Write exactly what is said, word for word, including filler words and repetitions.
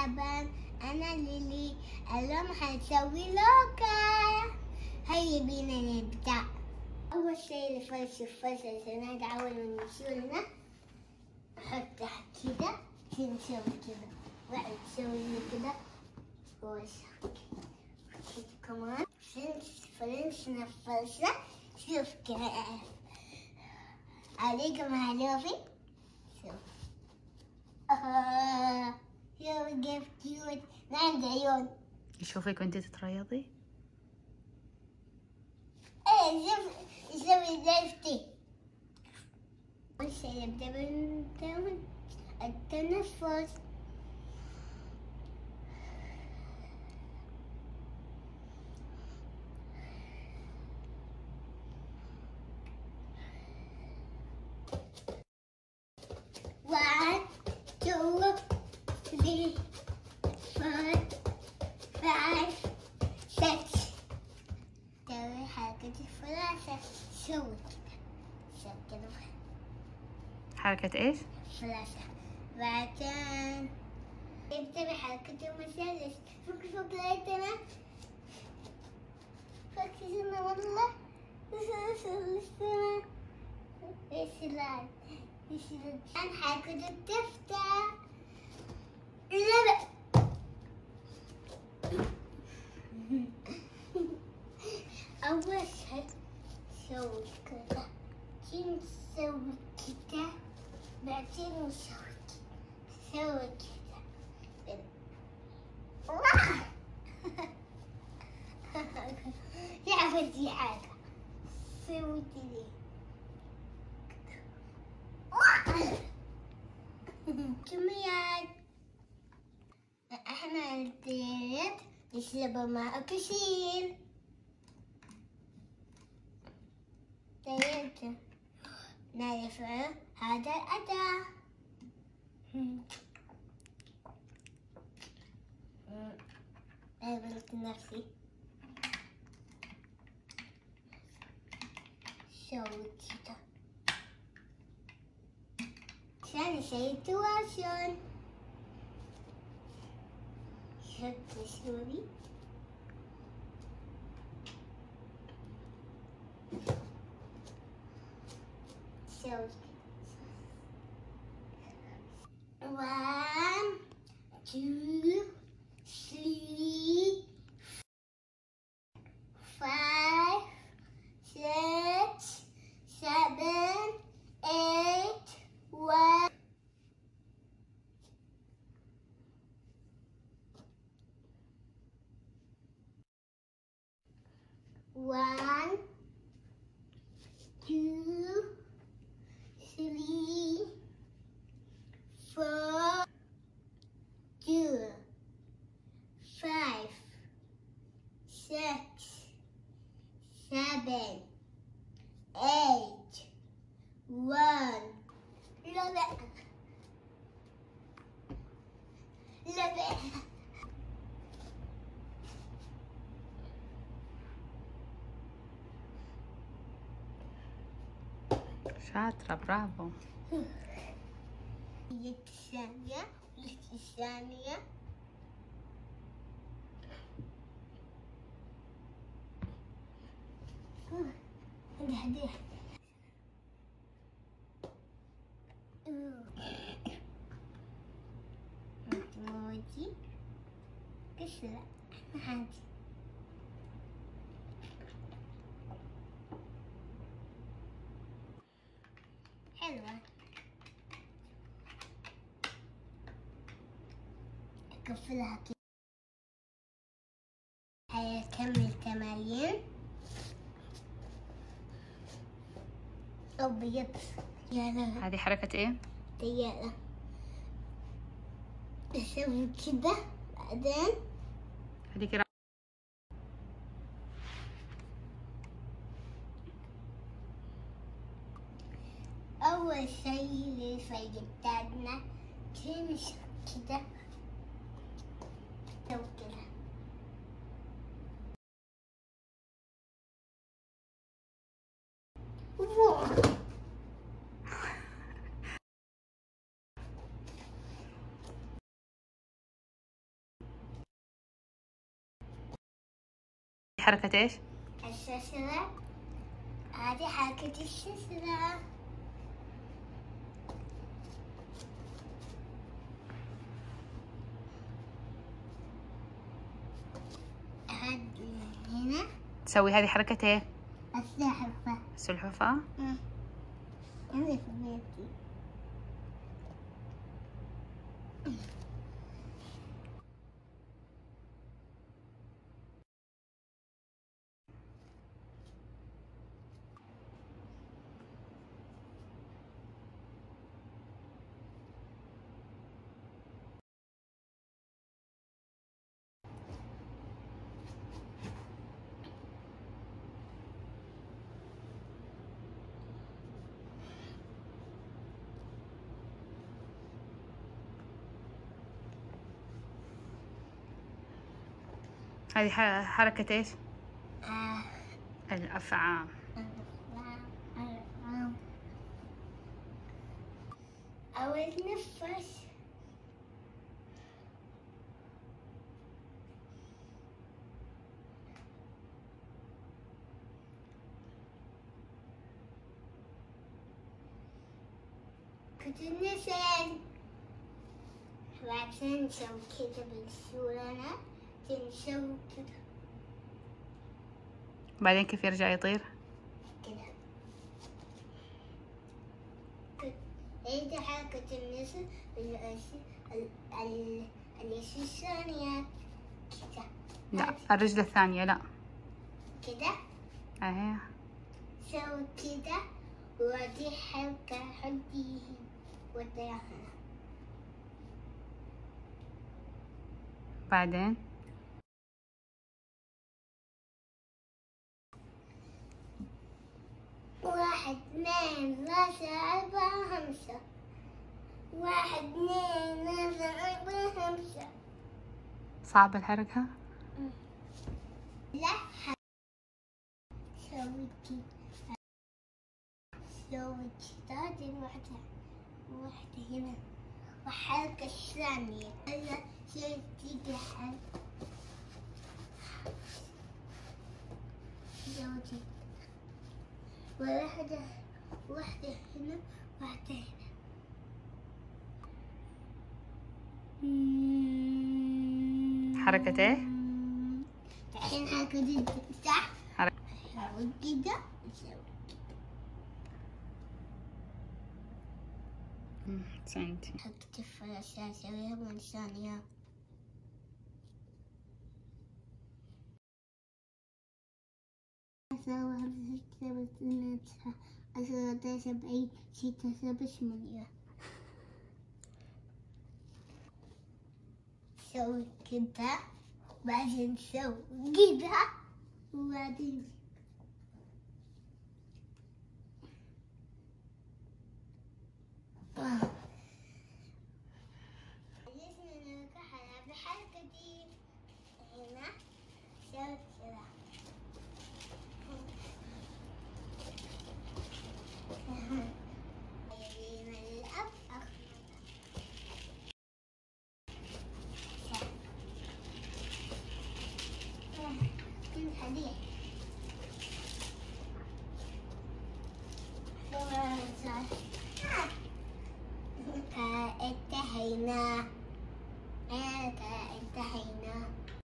مرحبا، أنا ليلي. اليوم حنسوي لوكا. هيا بينا نبدأ. أول شيء نفرش الفرشة عشان أول ما نشيلنا نحطها كده، نسوي كده بعد نسوي كده وشك كده كمان. فرشنا الفرشة. شوف كيف عليكم حلوفي. شوف آه. شوف كيف كيوت. عندي عيون. يشوفك وانت تتريضي؟ ايه شوف شوفي زيفتي. أول شيء نبدأ بالتنفس. التنفس. One, two, three, four, five, six. سوي حركة الفراشة. سوي كده. سوي كده. حركة ايش؟ فراشة. بعدين نبدأ بحركة المثلث. فك فك لقيتنا. فكسنا والله. لسنا. يسلان. يسلان. عن حركة التفتح. لا. أول شيء نسوي كذا، بعدين نسوي كذا، بعدين نسوي كذا، نسوي كذا. الله! يا بدي حاجة. سوي كذا. كميات. احنا البيت نشرب ماء كثير. طيب نعرف هذا الأداة. قابلت نفسي. سوي كده عشان شيء تواصل. شد سوري. سوي one, two, three, five, six, seven, eight, one. One, two, three, four, two, five, six, seven, eight, one. لبع لبع. شاطرة، برافو. لك ثانية، لك ثانية. هدي هدي. موجي كسرة هادي. حلوة. أقفلها كده. هيا كمل تمارين. أبيض. يلا. هذه حركة ايه؟ طيارة. أسوي كده بعدين. هذيك را... أول شيء لفيتنا تمشي كده. سوي كده. واو. حركة إيش؟ الشجرة. هذه حركة الشجرة. هنا تسوي هذه حركة إيه؟ السلحفاة. السلحفاة؟ أنا في بيتي. هذه ح- حركة إيش؟ آه. الأفعام. أو أتنفس. كنت نسأل بعدين نسوي كده بالصورة، نسوي كده بعدين كيف يرجع يطير؟ كده. هيدي حركة النسر الأشي الثانية كده. لا، الرجل الثانية لا. كده أهي. سوي كده ودي حركة حدي وديها هنا. بعدين واحد اثنين ثلاثة أربعة خمسة. واحد اثنين ثلاثة أربعة خمسة. صعبة الحركة؟ لا سوي كده. سوي كده دي واحدة واحدة هنا وحركة الثانية. أنا سوي كده حركة. سوي كده واحدة واحدة هنا واحدة هنا. حركة إيه؟ الحين حركة دي صح؟ حركة. أسوي كده أسوي سنتي. حركة الفراشة أسويها من ثانية. أسويها بستة بسنة أسويها سبعين ستة سبعة ثمانية. سوي كده بعدين سوي كده وبعدين بحركة دي هنا سوي كده. انتهينا.